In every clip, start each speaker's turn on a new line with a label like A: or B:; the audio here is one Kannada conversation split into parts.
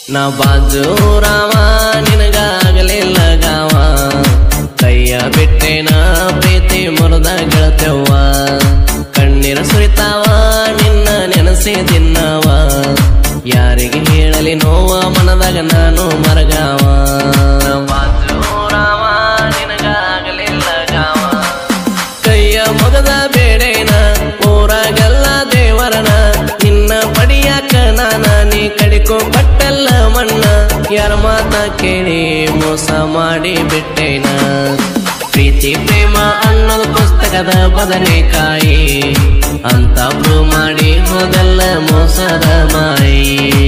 A: ನಾ ಬಾಜೂರಾವ ನಿನಗಾಗಲಿಲ್ಲ ಗಾವ ಕೈಯ ಬಿಟ್ಟೇನ ಪ್ರೀತಿ ಮುರಿದ ಗೆಳತೆವ್ವ ಕಣ್ಣೀರ ಸುರಿತಾವ ನಿನ್ನ ನೆನಸಿ ದಿನ್ನವ ಯಾರಿಗೆ ಹೇಳಲಿ ನೋವ ಮನದಾಗ ನಾನು ಮರಗಾವ ಬಾಜೂರಾವ ನಿನಗಾಗಲಿಲ್ಲ ಗಾವ ಕೈಯ ಮೊಗದ ಬೇಡೇನ ಊರಾಗಲ್ಲ ದೇವರನ ನಿನ್ನ ಪಡಿಯಾಕ ನಾನ ನೀ ಕಡಿಕೋ ಪಟ್ಟಲ್ಲ ಮಣ್ಣ ಯಾರ ಮಾತ ಕೇಳಿ ಮೋಸ ಮಾಡಿ ಬಿಟ್ಟೇನ ಪ್ರೀತಿ ಪ್ರೇಮ ಅನ್ನೋದು ಪುಸ್ತಕದ ಬದನೆಕಾಯಿ ಅಂತ ಪ್ರೂವ್ ಮಾಡಿ ಹೋದಲ್ಲ ಮೋಸದ ಮಾಯಿ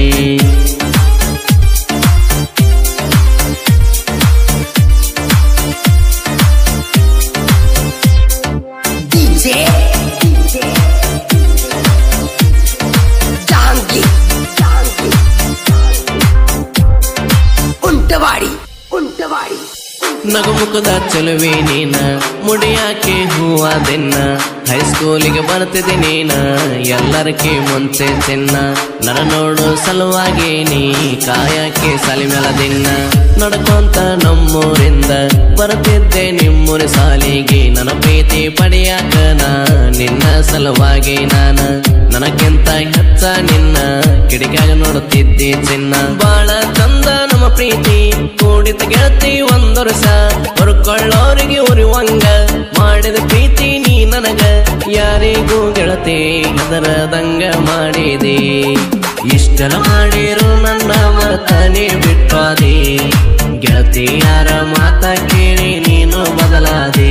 A: ನಗುಮುಖದ ಚಲುವೆ ನೀನ ಮುಡಿಯಾಕೆ ಹೂವಾದೆನ್ನ ಹೈಸ್ಕೂಲಿಗೆ ಬರ್ತಿದ್ದೆ ನೀನ ಎಲ್ಲರಕ್ಕೆ ಮುಂಚೆ ಚಿನ್ನ ನರ ನೋಡು ಸಲುವಾಗಿ ನೀ ಕಾಯಕ್ಕೆ ಸಲಿಮೆಲದಿನ್ನ ನಡ್ಕೊಂತ ನಮ್ಮೂರಿಂದ ಬರ್ತಿದ್ದೆ ನಿಮ್ಮೂರಿ ಸಾಲಿಗೆ ನನ್ನ ಪ್ರೀತಿ ಪಡೆಯಾಕ ನಿನ್ನ ಸಲುವಾಗಿ ನಾನ ನನಗಿಂತ ಹೆಚ್ಚ ನಿನ್ನ ಕಿಡಿಕಾಗ ನೋಡುತ್ತಿದ್ದೆ ಚಿನ್ನ ಬಾಳ ಚಂದ ನಮ್ಮ ಪ್ರೀತಿ ಕೂಡಿತ ಗೆಳತಿ ಒಂದು ವರ್ಷ ಹೊರ್ಕೊಳ್ಳೋರಿಗೆ ಉರಿವಂಗ ಮಾಡಿದ ಪ್ರೀತಿ ನೀ ನನಗ ಯಾರಿಗೂ ಗೆಳತಿ ಅದರದಂಗ ಮಾಡಿದೆ ಇಷ್ಟರ ಮಾಡಿರು ನನ್ನ ಮತನೆ ಬಿಟ್ಟಾದೆ ಗೆಳತಿ ಯಾರ ಮಾತ ಕೇಳಿ ನೀನು ಬದಲಾದೆ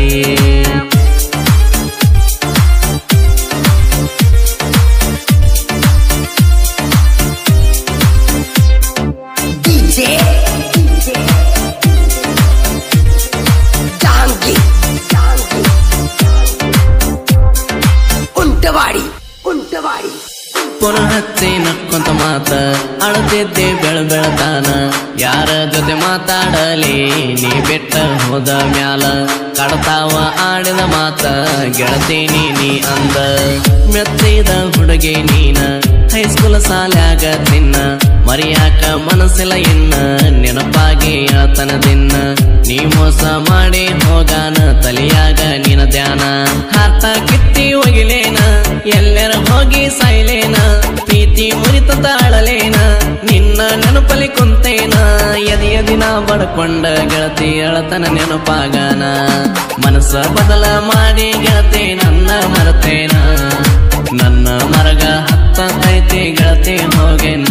A: ಪುನಃ ಹಚ್ಚಿ ನಕ್ಕೊಂತ ಮಾತ ಅಳತಿದ್ದೆ ಬೆಳತಾನ ಯಾರ ಜೊತೆ ಮಾತಾಡಲಿ ನೀ ಬೆಟ್ಟ ಹೋದ ಮ್ಯಾಲ ಕಡತಾವ ಆಡಿದ ಮಾತ ಗೆಳತಿ ನೀ ಅಂದ ಮೆಚ್ಚಿದ ಹುಡುಗಿ ನೀನ ಹೈಸ್ಕೂಲ್ ಸಾಲ್ಯಾಗ ತಿನ್ನ ಮರಿಯಾಕ ಮನಸ್ಸಿಲ್ಲ ಇನ್ನ ನೆನಪಾಗಿ ಆತನ ದಿನ್ನ ನೀ ಮೋಸ ಮಾಡಿ ಹೋಗಾನ ತಲಿಯಾಗ ನಿನ ಧ್ಯಾನ ಹಾತ ಕಿತ್ತಿ ಒಗಿಲೇನ ಎಲ್ಲರ ಹೋಗಿ ಸಾಯ್ಲೇನ ಪ್ರೀತಿ ಮುರಿತ ತಾಳಲೇನ ನಿನ್ನ ನೆನಪಲಿ ಕುಂತೇನ ಎದೆಯ ದಿನ ಬಡ್ಕೊಂಡ ಗೆಳತಿ ಅಳತನ ನೆನಪಾಗಾನ ಮನಸ್ಸ ಬದಲ ಮಾಡಿ ಗೆಳತಿ ನನ್ನ ಮರತೇನ ನನ್ನ ಮರಗ ಹತ್ತೈತಿ ಗೆಳತಿ ಹೋಗೇನ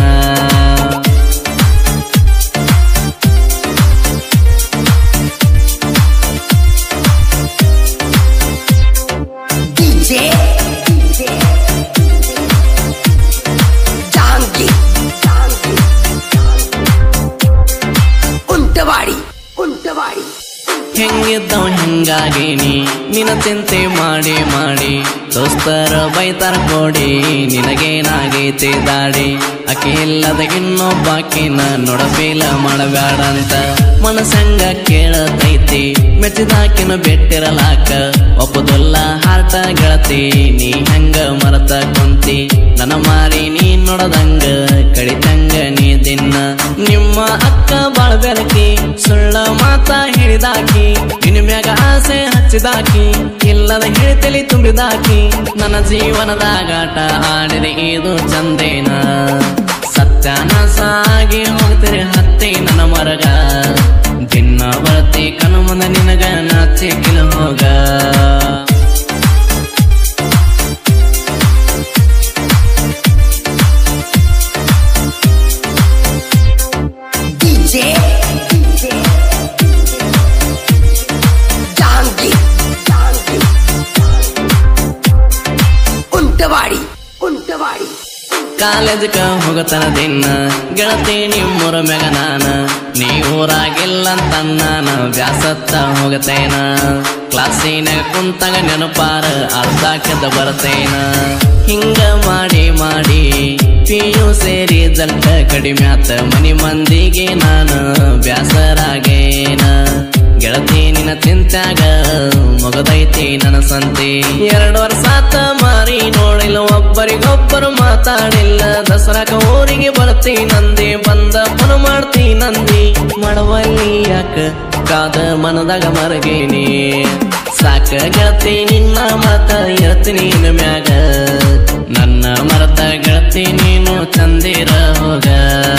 A: ಹೆಂಗಿದ್ದವ ಹಿಂಗಾಗೀನಿ ನಿನ್ನ ಚಿಂತೆ ಮಾಡಿ ದೋಸ್ತರ ಬೈತಾರ ಕೊಡಿ ನಿನಗೇನಾಗೈತೆ ದಾಡಿ ಅಕ್ಕಿ ಇಲ್ಲದ ಇನ್ನೊಬ್ಬಾಕಿನ ನೋಡಬೇಲ ಮಾಡಬೇಡಂತ ಮನಸಂಗ ಕೇಳತೈತಿ ಮೆಚ್ಚಿದಾಕಿನ ಬೆಟ್ಟಿರಲಾಕ ಒಪ್ಪುದಲ್ಲ ಹಾರ್ಟ ಗೆಳತಿ ನೀ ಹಂಗ ಮರತ ಕುಂತಿ ನನ್ನ ಮಾರಿ ನೀ ನೋಡದಂಗ ಕಡಿತಂಗ ನೀ ದಿನ್ನ ನಿಮ್ಮ ಅಕ್ಕ ಬಾಳ ಬೆರಕಿ ಸುಳ್ಳ ಮಾತ ಹೇಳಿದಾಕಿ ನಿನ್ನ ಮ್ಯಾಗ ಆಸೆ ಹಚ್ಚಿದಾಕಿ ಇಲ್ಲದ ಹೇಳ್ತಲಿ ತುಂಬಿದಾಕಿ ನನ್ನ ಜೀವನದಾಗಾಟ ಆಡಿದೆ ಇದು ಚಂದೇನ ಸತ್ಯನ ಸಾಗಿ ಹೋಗ್ತಿರಿ ಹತ್ತಿ ನನ್ನ ಮರಗ ದಿನ ಬರ್ತಿ ಕನು ಮುಂದ ನಿನಗ ನಾಚಿ ಕಿಲ ಹೋಗ ಕಾಲೇಜಕ ಹೋಗತನ ದಿನ ಗೆಳತಿ ನಿಮ್ಮೂರ ಮ್ಯಾಗ ನಾನ ನೀ ಊರಾಗಿಲ್ಲಂತ ನಾನು ಬ್ಯಾಸತ್ತ ಹೋಗತೇನ ಕ್ಲಾಸಿನಾಗ ಕುಂತಾಗ ನೆನಪಾರ ಅರ್ಧಕ್ಕೆದ್ದ ಬರ್ತೇನ ಹಿಂಗ ಮಾಡಿ PUC ರಿಸಲ್ಟ್ ಕಡಿಮೆ ಆತ ಮನಿ ಮಂದಿಗೆ ನಾನು ಬ್ಯಾಸರಾಗೇನ ಗೆಳತಿ ನಿನ್ನ ಚಿಂತ್ಯಾಗ ಮುಗದೈತಿ ನನ್ನ ಸಂತಿ 2 ವರ್ಷ ಆತ ಮಾರಿ ನೋಡಿಲ್ಲ ಒಬ್ಬರಿಗೊಬ್ಬರು ಮಾತಾಡಿಲ್ಲ ದಸರಾಕ ಊರಿಗೆ ಬರ್ತೀನಂದಿ ಬಂದ ಪುನ ಮಾಡ್ತೀನಂದಿ ಮಾಡವಲ್ಲಿ ಯಾಕ ಕಾದ ಮನದಾಗ ಮರಗೇನಿ ಸಾಕ ಗೆಳತಿ ನಿನ್ನ ಮರತ ಇರ್ತೀನಿ ಇನ್ನು ಮ್ಯಾಗ ನನ್ನ ಮರತ ಗೆಳತಿ ನೀನು ಚಂದಿರ ಹೋಗ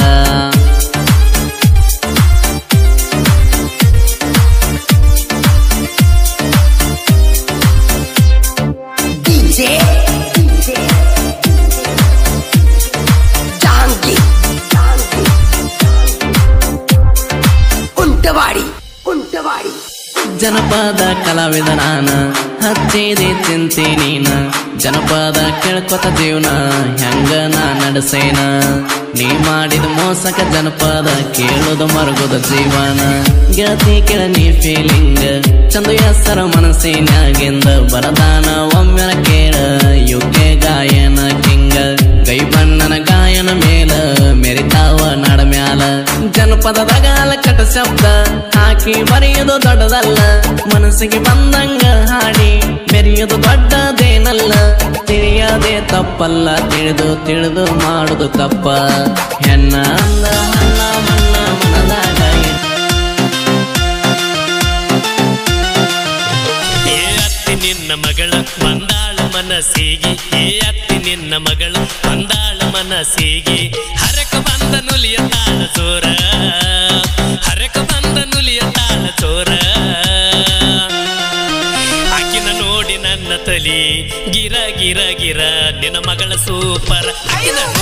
A: ಜನಪದ ಕಲಾವಿದ ನಾನ ಹಚ್ಚಿದೆ ಚಿಂತೆ ನೀನ ಜನಪದ ಕೇಳ್ಕೊತ ಜೀವನ ಹೆಂಗ ನಾ ನಡೆಸೇನ ನೀ ಮಾಡಿದ ಮೋಸಕ ಜನಪದ ಕೇಳುದು ಮರುಗುದ ಜೀವನ ಗೆಳತಿ ಕೇಳ ನೀ ಫೀಲಿಂಗ್ ಚಂದು ಹೆಸರ ಮನಸ್ಸಿನಾಗಿಂದ ಬರದಾನ ಒಮ್ಮೆನ ಕೇಳ ಯುಕೆ ಗಾಯನ ಕಿಂಗ ಗೈ ಬಣ್ಣನ ಗಾಯನ ಮೇಲ ಮೆರಿತಾವ ನಡ ಮ್ಯಾಲ ಜನಪದದಾಗ ಕಟ ಶಬ್ದ ಹಾಕಿ ಬರೆಯೋದು ದೊಡ್ಡದಲ್ಲ ಮನಸ್ಸಿಗೆ ಬಂದಂಗ ಹಾಡಿ ಬೆರೆಯೋದು ದೊಡ್ಡದೇನಲ್ಲ ತಿಳಿಯದೆ ತಪ್ಪಲ್ಲ ತಿಳಿದು ತಿಳಿದು ಮಾಡುದು ತಪ್ಪ ಹೆಣ್ಣ ಅಂದ ಹಣ್ಣ ಮಣ್ಣ ಮನದಾಗ
B: ಅತ್ತಿ ನಿನ್ನ ಮಗಳು ಬಂದಾಳ ಮನಸ್ಸಿಗೆ ಅತ್ತಿ ನಿನ್ನ ಮಗಳು ಬಂದಾಳ ಮನಸ್ಸಿಗೆ ಹರಕ ಬಂದ ನುಲಿಯ ತಾಳ ಚೋರ ಹರಕ ಬಂದ ನುಲಿಯ ತಾಳ ಚೋರ ಆಕಿನ ನೋಡಿ ನನ್ನ ತಲಿ ಗಿರ ಗಿರ ಗಿರ ನಿನ್ನ ಮಗಳ ಸೂಪರ್ ಆಕಿನ